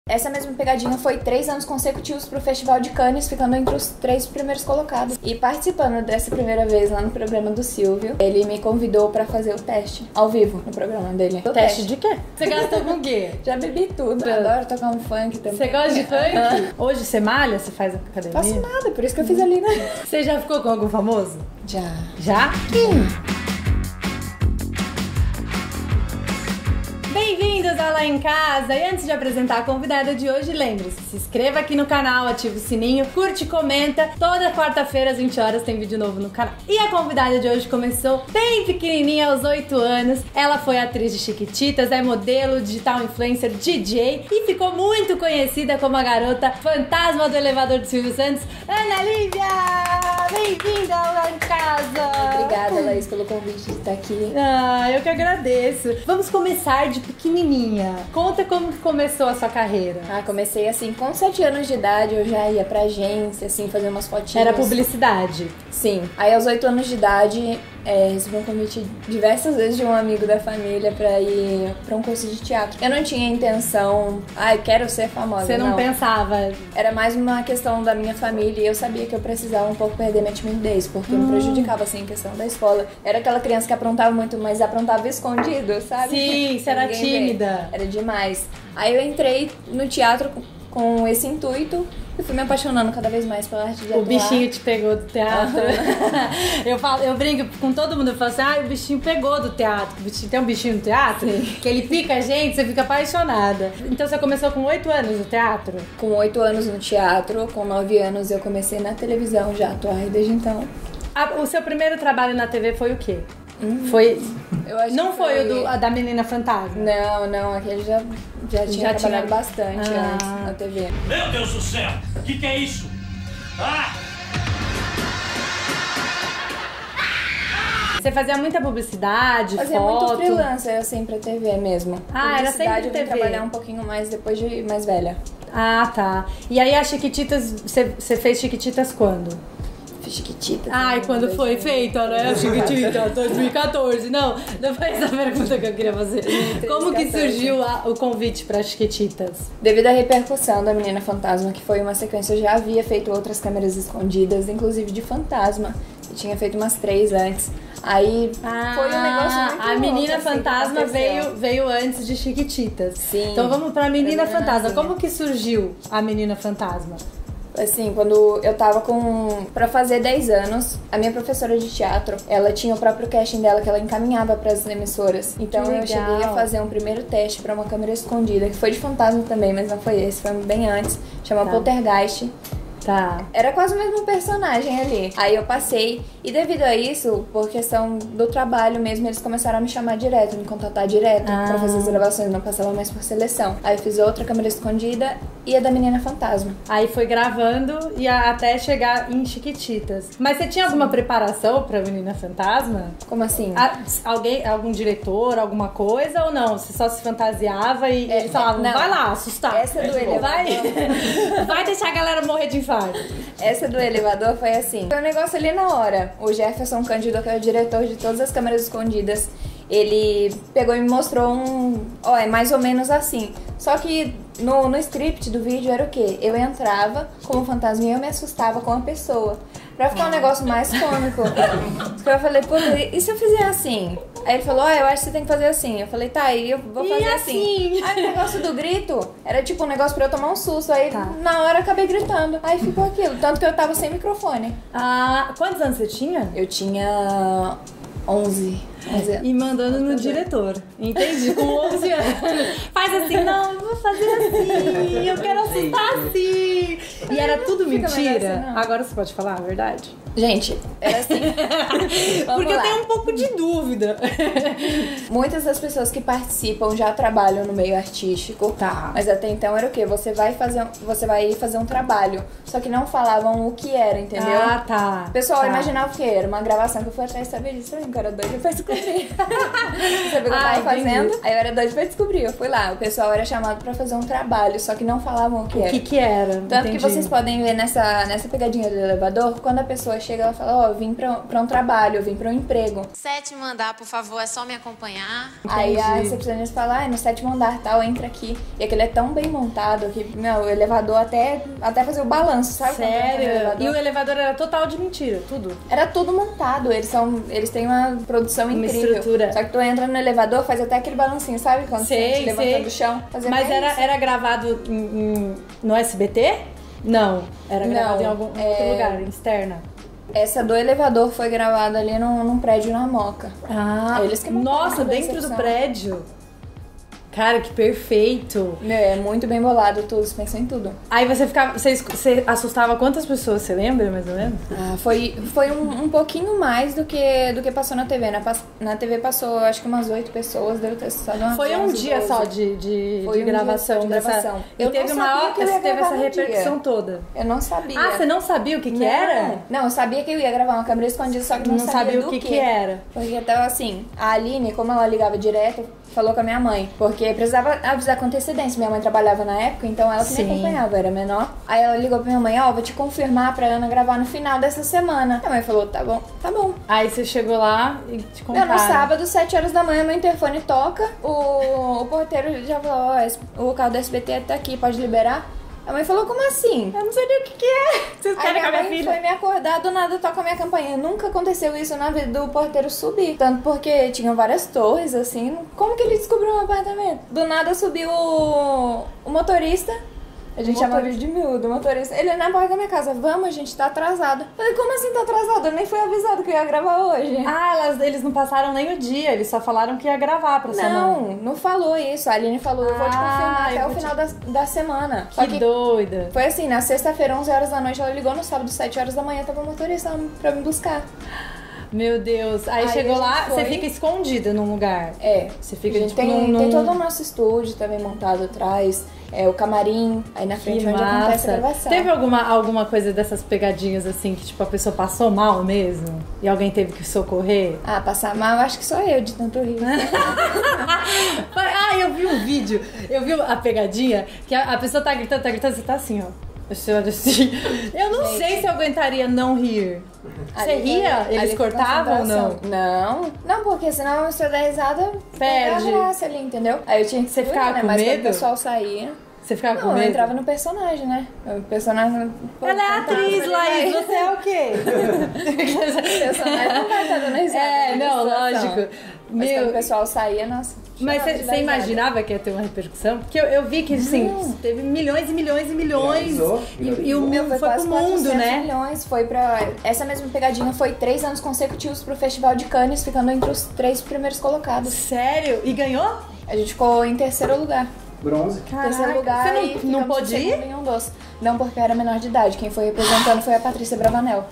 Essa mesma pegadinha foi 3 anos consecutivos pro Festival de Cannes, ficando entre os 3 primeiros colocados. E participando dessa primeira vez lá no programa do Silvio, ele me convidou pra fazer o teste, ao vivo, no programa dele. O teste de quê? Você gastou com o quê? Já bebi tudo. Eu adoro tocar um funk também. Você gosta de funk? Hoje você malha? Você faz academia? Faço nada, por isso que eu fiz ali, né? Você já ficou com algum famoso? Já. Já? Quem? Bem-vindos ao Lá em Casa! E antes de apresentar a convidada de hoje, lembre-se, se inscreva aqui no canal, ative o sininho, curte e comenta. Toda quarta-feira às 20 horas tem vídeo novo no canal. E a convidada de hoje começou bem pequenininha, aos 8 anos. Ela foi atriz de Chiquititas, é modelo, digital influencer, DJ e ficou muito conhecida como a garota fantasma do elevador do Silvio Santos, Ana Lívia! Bem-vinda ao Lá em Casa! Obrigada, Laís, pelo convite de estar aqui. Eu que agradeço. Vamos começar de pequenininha. Conta como começou a sua carreira. Comecei assim, com 7 anos de idade, eu já ia pra agência, assim, fazer umas fotinhas. Era publicidade? Sim. Aí aos 8 anos de idade, recebi um convite diversas vezes de um amigo da família pra ir pra um curso de teatro. Eu não tinha intenção, quero ser famosa. Você não pensava? Era mais uma questão da minha família e eu sabia que eu precisava um pouco perder minha timidez, porque me prejudicava, assim, a questão da escola. Era aquela criança que aprontava muito, mas aprontava escondido, sabe? Sim, você era tímida. Era demais. Aí eu entrei no teatro com esse intuito e fui me apaixonando cada vez mais pela arte de atuar. O bichinho te pegou do teatro. Eu brinco com todo mundo, eu falo assim, o bichinho pegou do teatro. Tem um bichinho no teatro? Sim. Que ele pica a gente, você fica apaixonada. Então você começou com 8 anos no teatro? Com 8 anos no teatro, com 9 anos eu comecei na televisão já a atuar e desde então. O seu primeiro trabalho na TV foi o quê? Foi... Não foi o da Menina Fantasma? Não, aquele já tinha trabalhado bastante antes na TV. Meu Deus do céu! O que é isso? Você fazia muita publicidade, fazia foto? Muito freelancer, assim, pra TV mesmo. Era sempre eu TV? vim trabalhar um pouquinho mais depois de mais velha. Tá. E aí as Chiquititas, você fez Chiquititas quando? Fiz Chiquititas. Quando foi feita, né? Chiquitita, 2014. Não foi essa pergunta que eu queria fazer. Como que surgiu o convite para Chiquititas? Devido à repercussão da Menina Fantasma, que foi uma sequência, eu já havia feito outras câmeras escondidas, inclusive de fantasma. Eu tinha feito umas 3 antes. Aí foi um negócio muito A Menina louco, Fantasma assim, veio antes de Chiquititas. Sim. Então vamos pra Menina Fantasma. Assim. Como que surgiu a Menina Fantasma? Assim, quando eu tava pra fazer 10 anos, a minha professora de teatro, ela tinha o próprio casting dela que ela encaminhava pras emissoras. Então eu cheguei a fazer um primeiro teste pra uma câmera escondida, que foi de fantasma também, mas não foi esse, foi bem antes. Chama Poltergeist. Tá. Era quase o mesmo personagem ali. Aí eu passei, e devido a isso, por questão do trabalho mesmo, eles começaram a me chamar direto, me contatar direto pra fazer as gravações, não passava mais por seleção. Aí eu fiz outra câmera escondida e a da Menina Fantasma. Aí foi gravando e até chegar em Chiquititas. Mas você tinha alguma preparação pra Menina Fantasma? Como assim? Algum diretor, alguma coisa ou não? Você só se fantasiava e eles falavam, vai lá, assustar. Essa do elevador. Vai deixar a galera morrer de infarto. Essa do elevador foi assim. Foi um negócio ali na hora. O Jefferson Cândido, que é o diretor de todas as câmeras escondidas, ele pegou e me mostrou é mais ou menos assim. Só que no script do vídeo era o quê? Eu entrava como fantasma e eu me assustava com a pessoa. Pra ficar um negócio mais cômico. Eu falei, puta, e se eu fizer assim? Aí ele falou, eu acho que você tem que fazer assim. Eu falei, tá, e eu vou fazer assim. Aí o negócio do grito era tipo um negócio pra eu tomar um susto. Aí na hora eu acabei gritando. Aí ficou aquilo. Tanto que eu tava sem microfone. Quantos anos você tinha? Eu tinha 11. E mandando no diretor. Entendi, com 11 anos. Faz assim, não, eu vou fazer assim, eu quero assustar assim. E era tudo mentira? Assim, agora você pode falar a verdade? Gente, era assim. Porque eu tenho um pouco de dúvida. Muitas das pessoas que participam já trabalham no meio artístico. Mas até então era o quê? Você vai fazer um trabalho. Só que não falavam o que era, entendeu? O pessoal imaginava o que era. Uma gravação que eu fui atrás de saber disso. Eu era doida pra descobrir. Você viu o que eu tava fazendo? Aí eu era doida pra descobrir. Eu fui lá. O pessoal era chamado pra fazer um trabalho. Só que não falavam o que era. O que era? Tanto que vocês podem ver nessa pegadinha do elevador, quando a pessoa chega e ela fala, eu vim pra um trabalho, eu vim pra um emprego. 7º andar, por favor, é só me acompanhar. Aí a recepcionista fala, no 7º andar, tal, entra aqui. E aquele é tão bem montado que, o elevador até fazer o balanço, sabe? Sério? E o elevador era total de mentira, tudo? Era tudo montado, eles têm uma produção incrível. Estrutura. Só que tu entra no elevador, faz até aquele balancinho, sabe? Quando você se levanta do chão. Mas era gravado no SBT? Não, era gravado em algum outro lugar, externa. Essa do elevador foi gravada ali num prédio na Moca. Eles que montaram Nossa, toda a dentro do recepção. prédio. Cara, que perfeito. É muito bem bolado tudo, você pensou em tudo. Aí você assustava quantas pessoas, você lembra mais ou menos? Foi um pouquinho mais do que passou na TV. Na TV passou, acho que umas 8 pessoas, deve ter assustado umas Foi um 11, dia 12. só de Foi um gravação. dia só de gravação. E Eu teve não sabia que eu ia teve gravar essa no repercussão dia. toda. Eu não sabia. Ah, você não sabia o que era? Não, eu sabia que eu ia gravar uma câmera escondida, só que não sabia o do que era. Porque tava assim, a Aline, como ela ligava direto, falou com a minha mãe, porque precisava avisar com antecedência. Minha mãe trabalhava na época, então ela que me acompanhava, eu era menor. Aí ela ligou pra minha mãe, vou te confirmar pra Ana gravar no final dessa semana. Minha mãe falou, tá bom. Aí você chegou lá e te contaram. No sábado, 7 horas da manhã, meu interfone toca, o porteiro já falou, o carro do SBT tá aqui, pode liberar? A mãe falou, como assim? Eu não sabia o que é. Vocês Aí querem com a minha mãe filha? foi me acordar, do nada toca a minha campainha. Nunca aconteceu isso na vida do porteiro subir. Tanto porque tinham várias torres, assim. Como que ele descobriu um apartamento? Do nada subiu o motorista. A gente chamava ele de miúdo, o motorista. Ele na porta da minha casa, vamos, a gente tá atrasado. Falei, como assim tá atrasado? Eu nem fui avisado que eu ia gravar hoje. Eles não passaram nem o dia, eles só falaram que ia gravar pra sua mãe. Não falou isso. A Aline falou, eu vou te confirmar até o final da semana. Só Que doida. Foi assim, na sexta-feira, 11 horas da noite, ela ligou, no sábado, 7 horas da manhã, tava o motorista pra me buscar. Meu Deus. Aí chegou lá, você fica escondida num lugar. Você fica tem todo o nosso estúdio também montado atrás, o camarim, aí na frente onde acontece a gravação. Teve alguma coisa dessas pegadinhas assim que tipo a pessoa passou mal mesmo e alguém teve que socorrer? Passar mal, acho que sou eu de tanto rir. Eu vi um vídeo, eu vi a pegadinha que a pessoa tá gritando, você tá assim, ó. Você olha assim. Eu não sei se eu aguentaria não rir. Você ria? Eles cortavam ou não? Não, porque senão a pessoa dá risada, perde a graça ali, entendeu? Aí eu tinha que Você ficava com mas medo? quando o pessoal saía... Você ficava com Não, medo? eu entrava no personagem, né? O personagem... Ela é atriz, Laís, você é o quê? O personagem não vai estar dando risada. Não, lógico. Mas quando o pessoal saía, nossa... Mas você imaginava que ia ter uma repercussão? Porque eu vi que, assim, teve milhões e milhões e milhões. E o meu foi pro mundo, né? Milhões, foi pra... Essa mesma pegadinha foi 3 anos consecutivos pro Festival de Cannes, ficando entre os 3 primeiros colocados. Sério? E ganhou? A gente ficou em terceiro lugar. Bronze. Terceiro lugar. Você não pôde ir? Em um doce. Não, porque eu era menor de idade. Quem foi representando foi a Patrícia Bravanel.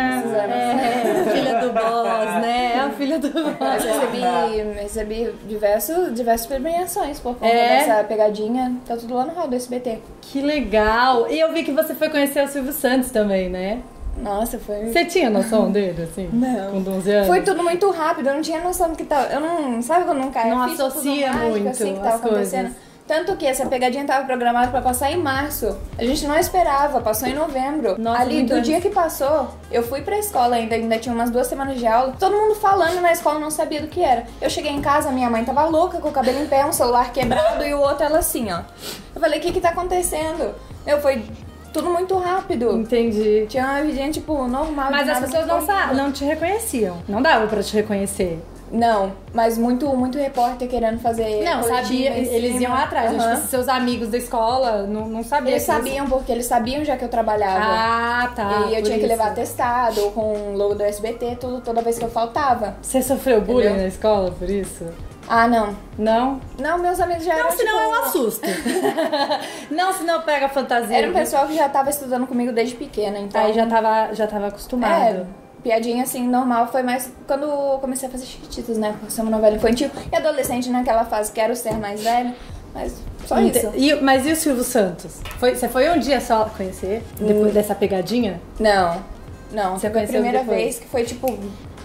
Filha do boss, né? É a filha do boss. Mas recebi diversas premiações por conta dessa pegadinha. Tá tudo lá no hall do SBT. Que legal! E eu vi que você foi conhecer o Silvio Santos também, né? Nossa, foi... Você tinha noção dele, assim? Não. Com 12 anos? Foi tudo muito rápido, eu não tinha noção do que tava... Eu não... Sabe quando não cai? Não a ficha, associa tudo mágico, muito assim, que tava as coisas. acontecendo. Tanto que essa pegadinha tava programada pra passar em março. A gente não esperava, passou em novembro. Nossa, ali, do dia que passou, eu fui pra escola ainda tinha umas 2 semanas de aula. Todo mundo falando na escola, não sabia do que era. Eu cheguei em casa, minha mãe tava louca, com o cabelo em pé, um celular quebrado e o outro ela assim, ó. Eu falei, o que tá acontecendo? Foi tudo muito rápido. Entendi. Tinha uma vidinha, tipo, normal. Mas as pessoas não te reconheciam. Não dava pra te reconhecer. Não, mas muito repórter querendo fazer. Não, sabia, eles iam atrás. Uhum. Tipo, seus amigos da escola não sabiam. Eles sabiam, porque eles sabiam já que eu trabalhava. Ah, tá. E eu tinha que levar atestado com o logo do SBT, toda vez que eu faltava. Você sofreu bullying Entendeu? na escola por isso? Não. Não? Não, meus amigos já eram. Não, senão eu assusto. Não, senão pega a fantasia. Era um pessoal que já tava estudando comigo desde pequena, então. Aí já tava acostumado. Piadinha assim, normal, foi mais quando eu comecei a fazer Chiquititas, né? Por ser uma novela infantil. E adolescente naquela fase, quero ser mais velha. Mas só isso. Mas e o Silvio Santos? Você foi um dia só conhecer? Depois dessa pegadinha? Não. Você Foi a conheceu primeira depois? vez que foi tipo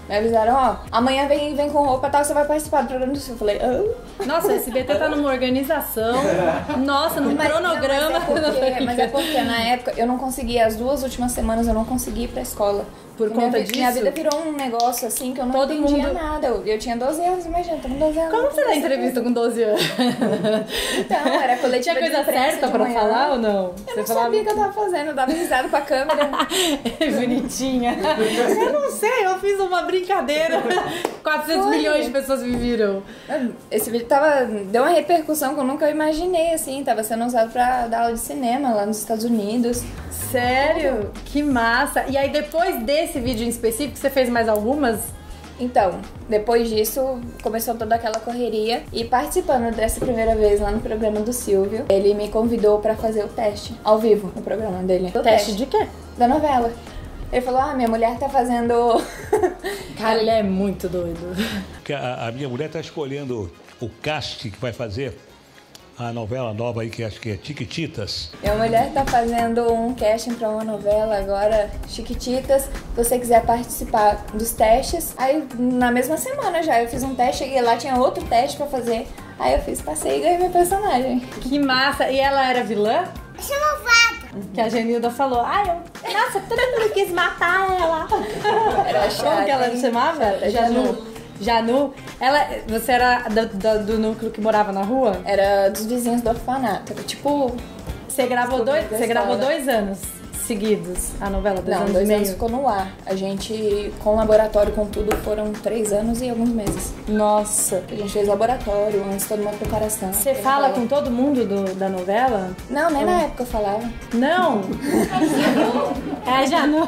Me avisaram, ó, amanhã vem com roupa tal, você vai participar do programa do Silvio. Eu falei, Nossa, o SBT tá numa organização. Nossa, num cronograma. Mas é porque na época eu não conseguia, as 2 últimas semanas eu não consegui ir pra escola. Por conta disso? Minha vida virou um negócio assim que eu não entendia nada. Eu tinha 12 anos, imagina, tô com 12 anos. Como você dá entrevista com 12 anos? Então, era coletiva. Tinha coisa certa pra falar ou não? Eu não sabia o que eu tava fazendo, eu dava risada com a câmera. Bonitinha. Eu não sei, eu fiz uma brincadeira. 400 milhões de pessoas me viram. Esse vídeo deu uma repercussão que eu nunca imaginei, assim. Tava sendo usado pra dar aula de cinema lá nos Estados Unidos. Sério? Que massa! E aí depois desse vídeo em específico, você fez mais algumas? Então, depois disso, começou toda aquela correria. E participando dessa primeira vez lá no programa do Silvio, ele me convidou pra fazer o teste, ao vivo, no programa dele. O teste de quê? Da novela. Ele falou, minha mulher tá fazendo... Cara, ele é muito doido. A minha mulher tá escolhendo o cast que vai fazer a novela nova aí, que acho que é Chiquititas. Minha mulher tá fazendo um casting pra uma novela agora, Chiquititas. Se você quiser participar dos testes. Aí, na mesma semana já, eu fiz um teste, cheguei lá, tinha outro teste pra fazer. Aí eu passei e ganhei meu personagem. Que massa! E ela era vilã? Essa malvada. Que a Genilda falou, nossa, todo mundo quis matar ela. Era chata. Como que ela chamava? Janu. Janu, você era do núcleo que morava na rua? Era dos vizinhos do orfanato. Era tipo... Você gravou 2 anos seguidos a novela? 2 anos e 2 meio? anos ficou no ar. A gente, com laboratório, com tudo, foram 3 anos e alguns meses. Nossa. A gente fez laboratório, antes toda uma preparação. Você fala com todo mundo da novela? Não, nem na época eu falava. Não? É, Janu.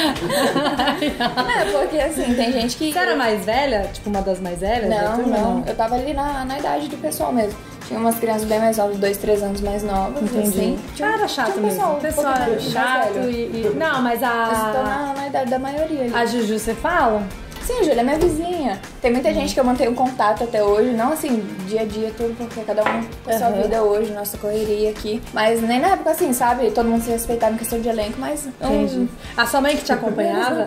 Não, porque assim, tem gente que... Você era mais velha? Tipo, uma das mais velhas? Não. Eu tava ali na idade do pessoal mesmo. Tinha umas crianças bem mais novas, 2, 3 anos mais novas. Entendi. Assim. Era chato mesmo. O pessoal era chato e... Não, mas Eu tô na idade da maioria ali. A Juju, você fala? Sim, a Júlia é minha vizinha. Tem muita gente que eu mantenho contato até hoje. Não assim, dia a dia, tudo, porque cada um tem sua vida hoje, nossa correria aqui. Mas nem na época assim, sabe? Todo mundo se respeitava em questão de elenco, mas... Entendi. A sua mãe que te acompanhava?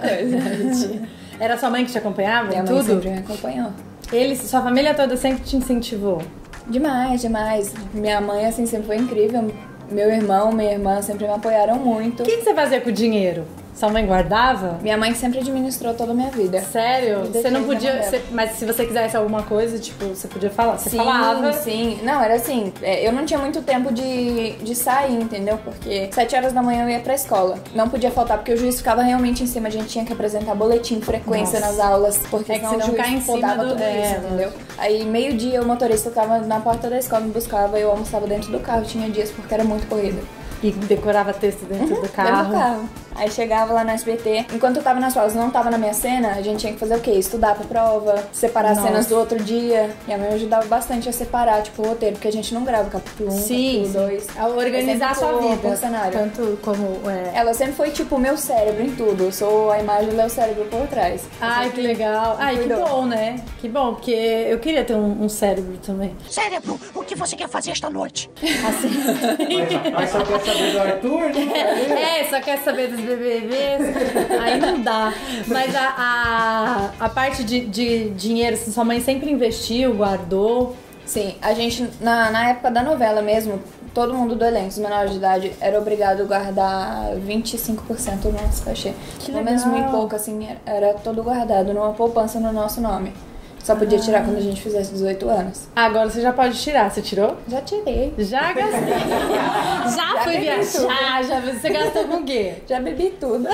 Era sua mãe que te acompanhava? Minha mãe sempre me acompanhou. Sua família toda sempre te incentivou? Demais, demais. Minha mãe, assim, sempre foi incrível. Meu irmão, minha irmã sempre me apoiaram muito. O que você fazia com o dinheiro? Sua mãe guardava? Minha mãe sempre administrou toda a minha vida. Sério? Você não podia... mas se você quisesse alguma coisa, tipo, você podia falar? Você falava? Sim. Não, era assim, eu não tinha muito tempo de sair, entendeu? Porque 7 horas da manhã eu ia pra escola. Não podia faltar, porque o juiz ficava realmente em cima. A gente tinha que apresentar boletim, frequência nas aulas. Porque senão o juiz ficar em cima tudo isso, entendeu? Aí, meio-dia, o motorista tava na porta da escola, me buscava. Eu almoçava dentro do carro. Tinha dias porque era muito corrida. E decorava texto dentro do carro? Dentro do carro. Aí chegava lá no SBT. Enquanto eu tava nas provas, não tava na minha cena, a gente tinha que fazer o quê? Estudar pra prova, separar as cenas do outro dia. Minha mãe me ajudava bastante a separar, tipo, o roteiro, porque a gente não grava capítulo 1, capítulo 2. A organizar a sua vida. Com cenário. Tanto como... Ela sempre foi, tipo, o meu cérebro em tudo. Eu sou a imagem do meu cérebro por trás. Ai, que legal. Ai, que bom, né? Que bom, porque eu queria ter um cérebro também. Cérebro, o que você quer fazer esta noite? Assim. Mas só quer saber do Arthur? Só quer saber dos BBBs. Aí não dá. Mas a parte de dinheiro, assim, sua mãe sempre investiu, guardou? Sim, a gente, na época da novela mesmo, todo mundo do elenco, os menores de idade, era obrigado a guardar 25% do nosso cachê. Pelo menos muito pouco, assim, era todo guardado numa poupança no nosso nome. Só podia tirar quando a gente fizesse 18 anos. Agora você já pode tirar. Você tirou? Já tirei. Já gastei. Já fui viajar. Você gastou com o quê? Já bebi tudo.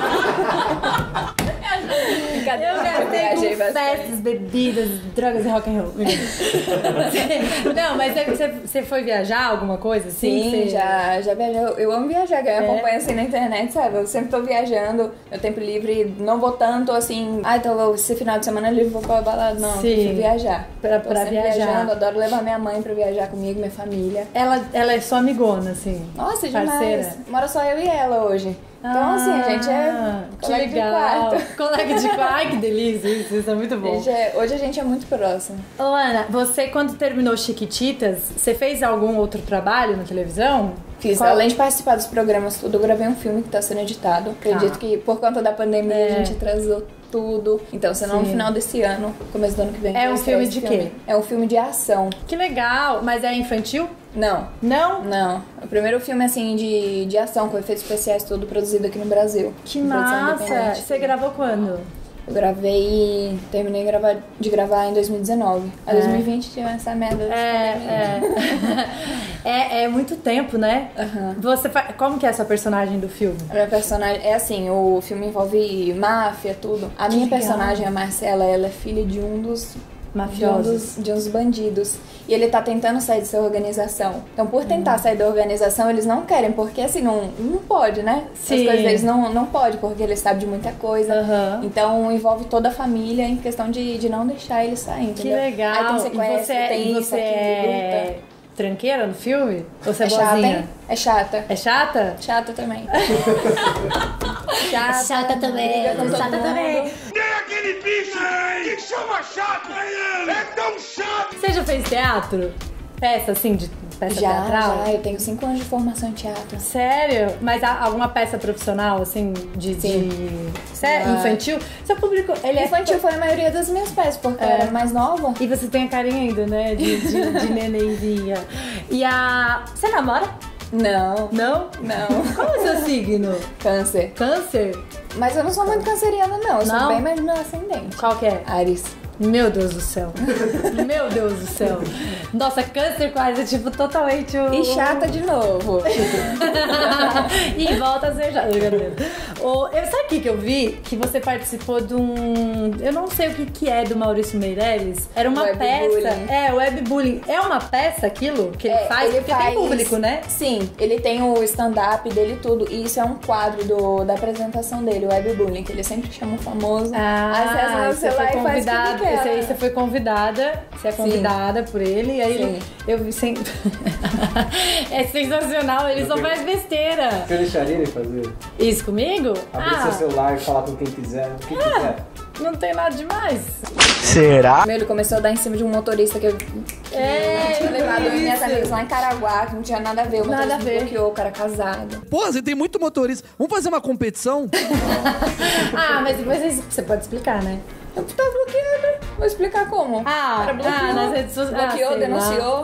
Eu gastei com festas, bebidas, drogas e rock and roll. Não, mas você foi viajar alguma coisa assim? Sim, já viajei. Eu amo viajar, que eu acompanho assim na internet, sabe? Eu sempre tô viajando, meu tempo livre, não vou tanto assim, então esse final de semana livre vou pra balada. Não, prefiro viajar. Pra viajar. Viajando, adoro levar minha mãe pra viajar comigo, minha família. Ela é sua amigona, assim? Nossa, demais. Parceira. Mora só eu e ela hoje. Então, assim, a gente é colega de quarto. Colega de quarto. Ai, que delícia. Isso é muito bom. Hoje a gente é muito próximo. Ô, Ana, você quando terminou Chiquititas, você fez algum outro trabalho na televisão? Fiz, além de participar dos programas tudo, eu gravei um filme que tá sendo editado. Acredito que por conta da pandemia a gente atrasou tudo. Então, se não no final desse ano, começo do ano que vem. É um filme de quê? É um filme de ação. Que legal, mas é infantil? Não. Não? Não. O primeiro filme, assim, de ação, com efeitos especiais, tudo produzido aqui no Brasil. Que Produção massa! independente. Você gravou quando? Eu terminei de gravar em 2019. A 2020 tinha essa merda. É muito tempo, né? Como que é a sua personagem do filme? A minha personagem é assim, o filme envolve máfia, tudo. A minha personagem, a Marcela, ela é filha de um dos mafiosos, de uns bandidos. E ele tá tentando sair dessa organização. Então, por tentar sair da organização, eles não querem, porque assim, não pode, né? Sim. As coisas deles não pode, porque ele sabe de muita coisa. Então, envolve toda a família em questão de não deixar ele sair, entendeu? Que legal. Aí tem sequestro, tem isso, você aquilo, luta. Tranqueira no filme? Ou você é chata, boazinha? hein? É chata. É chata? Chata também. Chata também. Briga com todo Chata mundo. também. Tem aquele bicho que chama chato! É tão chato! Você já fez teatro? Peça, assim, de peça teatral? Já, eu tenho 5 anos de formação em teatro. Sério? Mas há alguma peça profissional, assim, Sério? Infantil? Seu público, ele Infantil foi a maioria das minhas peças, porque eu era mais nova. E você tem a carinha ainda, né, de nenenzinha. Você namora? Não. Não? Não. Qual é o seu signo? Câncer. Câncer? Mas eu não sou muito canceriana, não. Eu Não? sou bem mais meu ascendente. Qual que é? Ares. Meu Deus do céu. Meu Deus do céu. Nossa, câncer quase, tipo, totalmente E chata de novo. E volta a ser chata. Sabe o que eu vi? Que você participou de um... Eu não sei o que é do Maurício Meirelles. Era uma peça. Webbullying. Webbullying. É uma peça aquilo que ele faz? Porque tem público, né? Sim, ele tem o stand-up dele e tudo. E isso é um quadro da apresentação dele, o Webbullying, que ele sempre chama o famoso. Acessa no celular e faz o que quer. Esse aí você foi convidada, você é convidada por ele, e aí eu vi sempre. É sensacional, ele só faz besteira. Você deixaria ele fazer? Isso comigo? Abrir seu celular e falar com quem quiser, o que quiser. Não tem nada demais. Será? Ele começou a dar em cima de um motorista que eu tinha levado eu e minhas amigas lá em Caraguá, que não tinha nada a ver. O motorista bloqueou, o cara casado. Pô, você tem muito motorista. Vamos fazer uma competição? Mas depois você pode explicar, né? Eu tô bloqueada. Vou explicar como. Nas redes sociais. Bloqueou, denunciou.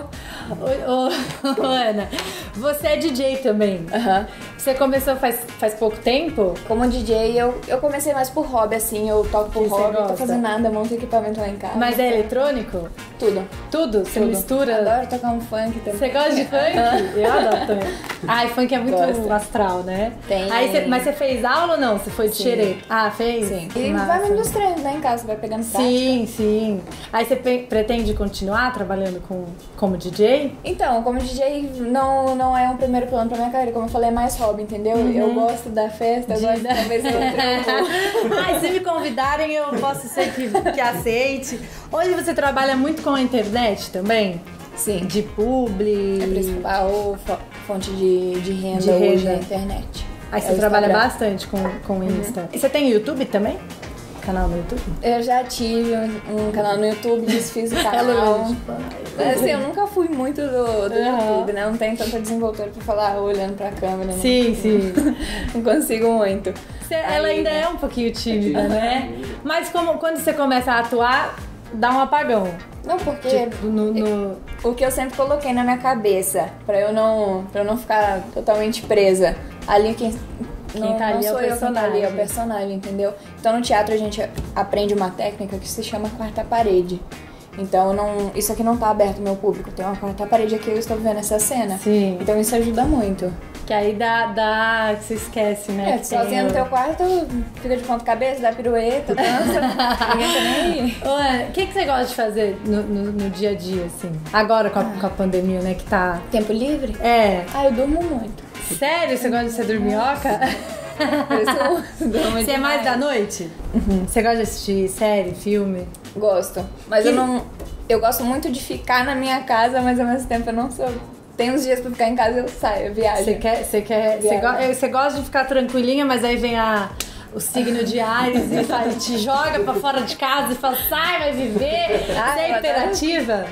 Ô, Ana, você é DJ também. Você começou faz pouco tempo? Como DJ, eu comecei mais por hobby, assim. Eu toco por hobby, não tô fazendo nada, monto equipamento lá em casa. Mas é eletrônico? Tudo. Tudo? Você mistura? Adoro tocar um funk também. Você gosta de funk? Eu adoro também. Ai, funk é muito astral, né? Tem. Mas você fez aula ou não? Você foi de xerê? Ah, fez? Sim. E vai me ilustrando, né, em casa, vai pegando prática. Sim. Aí você pretende continuar trabalhando como DJ? Então, como DJ não é um primeiro plano pra minha carreira. Como eu falei, é mais hobby, entendeu? Eu gosto da festa, eu gosto da vez outra. Se me convidarem, eu posso ser que aceite. Hoje você trabalha muito com a internet também? Sim. De publi? É a principal fonte de renda hoje na internet. Aí você trabalha bastante com Insta. E você tem YouTube também? Canal no YouTube? Eu já tive um canal no YouTube, desfiz o canal. Mas assim, eu nunca fui muito do YouTube, né? Não tenho tanta desenvoltura pra falar olhando pra câmera. Sim. Não consigo muito. Ela ainda é um pouquinho tímida, né? Mas quando você começa a atuar, dá um apagão. Não, porque o que eu sempre coloquei na minha cabeça, pra eu não ficar totalmente presa. Ali quem tá ali é o personagem. É o personagem, entendeu? Então no teatro a gente aprende uma técnica que se chama quarta parede. Então isso aqui não tá aberto ao meu público. Tem uma quarta parede aqui, eu estou vendo essa cena. Sim. Então isso ajuda muito. Que aí dá que você esquece, né? Sozinha no teu quarto, fica de ponta cabeça, dá pirueta, dança. Ninguém tá nem aí. O que você gosta de fazer no dia a dia, assim? Agora com a pandemia, né, que tá... Tempo livre? É. Eu durmo muito. Sério? Você gosta de ser dorminhoca? Você é mais da noite? Você gosta de assistir série, filme? Gosto. Mas eu gosto muito de ficar na minha casa, mas ao mesmo tempo eu não sou... Tem uns dias pra ficar em casa, eu saio, eu viajo. Você gosta de ficar tranquilinha, mas aí vem o signo de Áries e te joga pra fora de casa e fala, sai, vai viver. Você é imperativa?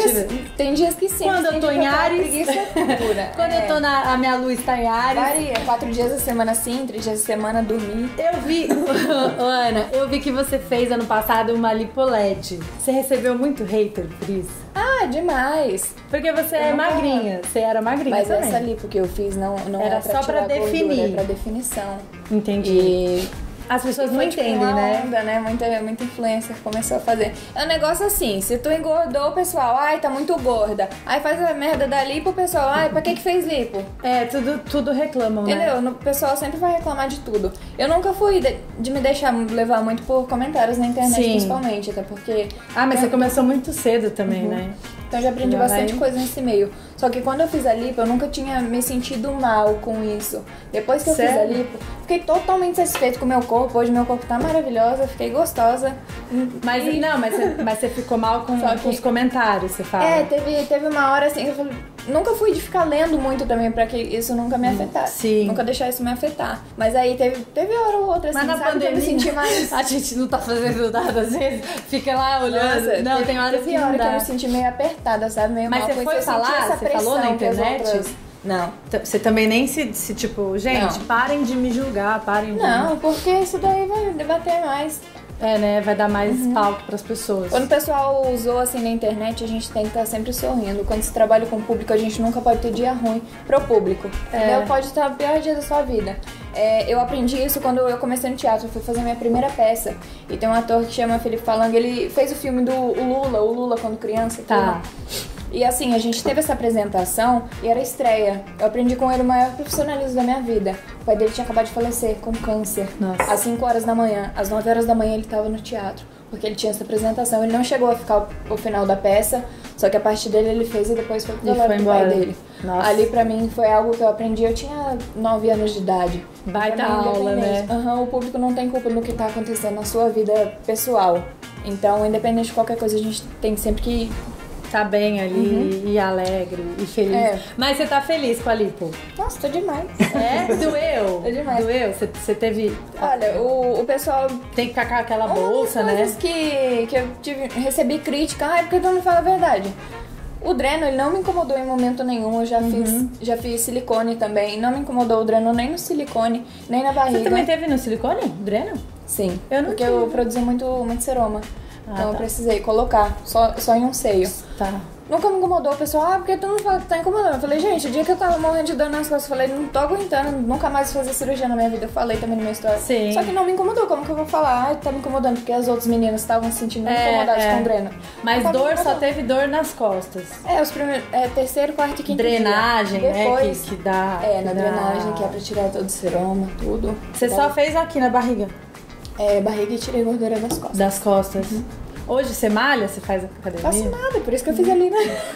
Tem dias que sim. Quando eu tô em Áries. Quando eu tô a minha luz tá em Áries. Varia. 4 dias da semana sim, 3 dias da semana dormir. Eu vi, Ana, eu vi que você fez ano passado uma lipoled. Você recebeu muito hater por isso? Ah, demais. Porque você é magrinha. Você era magrinha mas também. essa lipo que eu fiz não era só pra definir. Gordura, é pra definição. Entendi. E as pessoas não tipo, entendem, né? Onda, né? Muita influencer começou a fazer. É um negócio assim, se tu engordou, o pessoal, ai, tá muito gorda. Aí faz a merda da lipo, o pessoal, ai, pra que fez lipo? É, tudo reclamam, entendeu? né? O pessoal sempre vai reclamar de tudo. Eu nunca fui de me deixar levar muito por comentários na internet, principalmente, até porque... Ah, mas você começou muito cedo também, né? Então eu já aprendi bastante coisa nesse meio. Só que quando eu fiz a lipo, eu nunca tinha me sentido mal com isso. Depois que eu fiz a lipo, fiquei totalmente satisfeita com o meu corpo. Hoje meu corpo tá maravilhosa, fiquei gostosa. Mas você ficou mal com os comentários, você fala? É, teve uma hora assim que eu falei, nunca fui de ficar lendo muito também pra que isso nunca me afetasse. Sim. Nunca deixar isso me afetar. Mas aí teve hora ou outra assim, mas na sabe, pandemia, que eu me senti mais... A gente não tá fazendo nada às vezes, fica lá olhando. Nossa, não, tem horas que não dá. Que eu me senti meio apertada, sabe? Meio mas mal. Você foi falar? Você falou na internet? Não. Você também nem se tipo, gente, parem de me julgar, parem de... Não, porque isso daí vai debater mais. É, né? Vai dar mais palco pras pessoas. Quando o pessoal usou assim na internet, a gente tem que estar sempre sorrindo. Quando se trabalha com o público, a gente nunca pode ter dia ruim pro público. Entendeu? Pode estar o pior dia da sua vida. Eu aprendi isso quando eu comecei no teatro. Eu fui fazer minha primeira peça. E tem um ator que chama Felipe Falanga. Ele fez o filme do o Lula quando criança. Tá. E assim, a gente teve essa apresentação e era estreia. Eu aprendi com ele o maior profissionalismo da minha vida. O pai dele tinha acabado de falecer com câncer. Nossa. Às 5 horas da manhã. Às 9 horas da manhã ele estava no teatro. Porque ele tinha essa apresentação. Ele não chegou a ficar o final da peça. Só que a parte dele ele fez e depois foi pro velório do pai dele. Nossa. Ali pra mim foi algo que eu aprendi. Eu tinha 9 anos de idade. Baita aula, né? O público não tem culpa no que tá acontecendo na sua vida pessoal. Então, independente de qualquer coisa, a gente tem sempre que... Tá bem ali, e alegre, e feliz. Mas você tá feliz com a lipo? Nossa, tô demais. É? Doeu? Tô demais. Doeu? Você teve... Olha, o pessoal... Tem que ficar com aquela bolsa, né? Uma das coisas que eu recebi crítica, porque tu não fala a verdade. O dreno, ele não me incomodou em momento nenhum. Eu já fiz silicone também. Não me incomodou o dreno nem no silicone, nem na barriga. Você também teve no silicone? Dreno? Sim. Eu não porque tive. eu produzi muito seroma. Então eu tá. precisei colocar só em um seio. Tá. Nunca me incomodou. O pessoal, porque tu não fala que tá incomodando. Eu falei, gente, o dia que eu tava morrendo de dor nas costas, eu falei, não tô aguentando, nunca mais vou fazer cirurgia na minha vida. Eu falei também na minha história. Sim. Só que não me incomodou. Como que eu vou falar? Tá me incomodando, porque as outras meninas estavam se sentindo incomodadas com o dreno. Mas dor, só teve dor nas costas. Os primeiros... terceiro, quarto e quinto drenagem, dia. Depois, né? Que dá... na drenagem, que é pra tirar todo o seroma, tudo. Você só fez aqui na barriga? Barriga e tirei gordura das costas. Das costas. Hoje você malha? Você faz academia? Faço nada, por isso que eu fiz ali, né?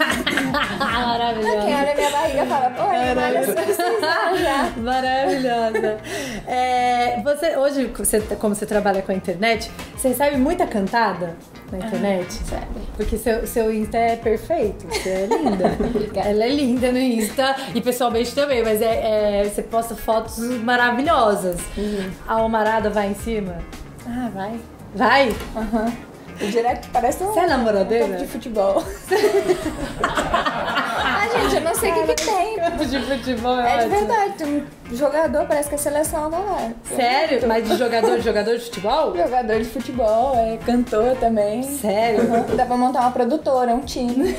Maravilhosa. Quem olha minha barriga fala, pô, ele malha se precisar já. Maravilhosa. Hoje, como você trabalha com a internet, você recebe muita cantada na internet? Sério. Porque seu Insta é perfeito, você é linda. Ela é linda no Insta e pessoalmente também, mas você posta fotos maravilhosas. A Almarada vai em cima? Vai. Vai? O direct parece Você é namoradeira? campo de futebol. Gente, eu não sei o que tem. Campo de futebol É de ótimo. verdade, tem um jogador, parece que a seleção tá lá. Sério? Mas de jogador de futebol? Jogador de futebol, cantor também. Sério? Dá pra montar uma produtora, um time.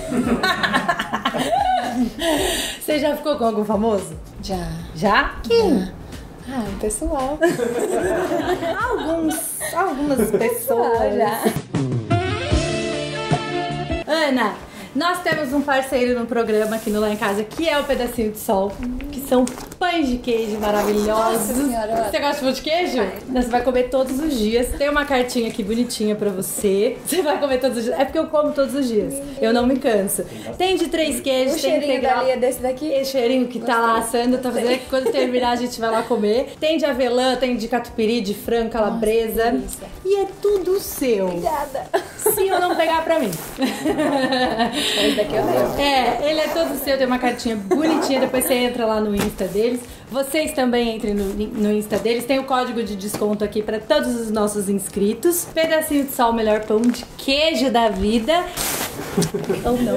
Você já ficou com algum famoso? Já. Já? Quem? Pessoal. Algumas pessoas. Já. Ana, nós temos um parceiro no programa aqui no Lá em Casa, que é o Pedacinho de Sol, que são pães de queijo maravilhosos. Nossa senhora, Você gosta de pão de queijo? Você vai comer todos os dias. Tem uma cartinha aqui bonitinha pra você. Você vai comer todos os dias. É porque eu como todos os dias. Eu não me canso. Tem de 3 queijos, O tem cheirinho integral. dali é desse daqui? Esse cheirinho que tá lá assando, tá fazendo que quando terminar a gente vai lá comer. Tem de avelã, tem de catupiry, de frango, calabresa. delícia. E é tudo seu. Obrigada. se eu não pegar pra mim. Esse daqui eu levo. Ele é todo seu, tem uma cartinha bonitinha, depois você entra lá no Insta deles. Vocês também entrem no Insta deles, tem o código de desconto aqui pra todos os nossos inscritos. Pedacinho de sal, o melhor pão de queijo da vida. Ou não.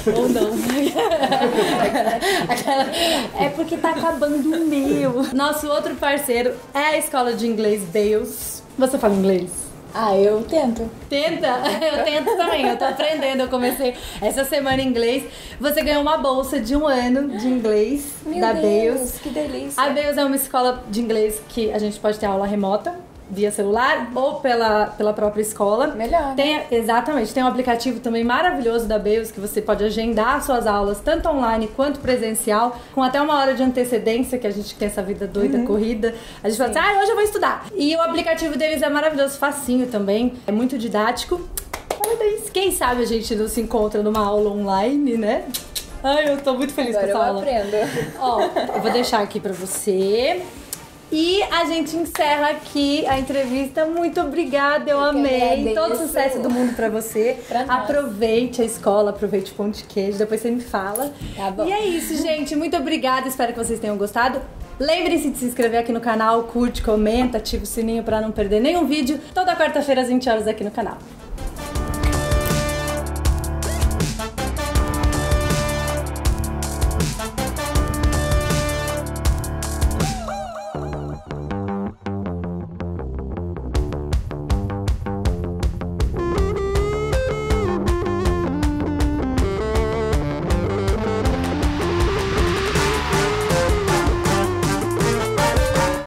É porque tá acabando o meu. Nosso outro parceiro é a escola de inglês Bales. Você fala inglês? Ah, eu tento. Tenta? Eu tento também, eu tô aprendendo. Eu comecei essa semana em inglês. Você ganhou uma bolsa de 1 ano de inglês da Bales. Que delícia. A Bales é uma escola de inglês que a gente pode ter aula remota, via celular ou pela própria escola. Melhor, né? Exatamente. Tem um aplicativo também maravilhoso da Bales que você pode agendar suas aulas, tanto online quanto presencial, com até 1 hora de antecedência, que a gente tem essa vida doida, corrida. A gente fala assim, hoje eu vou estudar. E o aplicativo deles é maravilhoso, facinho também, é muito didático. Parabéns. Quem sabe a gente não se encontra numa aula online, né? Ai, eu tô muito feliz Agora com essa aula. eu aprendo. Ó, eu vou deixar aqui pra você. E a gente encerra aqui a entrevista. Muito obrigada, eu amei. agradeço. Todo sucesso do mundo pra você. Pra nós. Aproveite a escola, aproveite o pão de queijo, depois você me fala. Tá bom. E é isso, gente. Muito obrigada, espero que vocês tenham gostado. Lembre-se de se inscrever aqui no canal, curte, comenta, ativa o sininho pra não perder nenhum vídeo. Toda quarta-feira às 20 horas aqui no canal.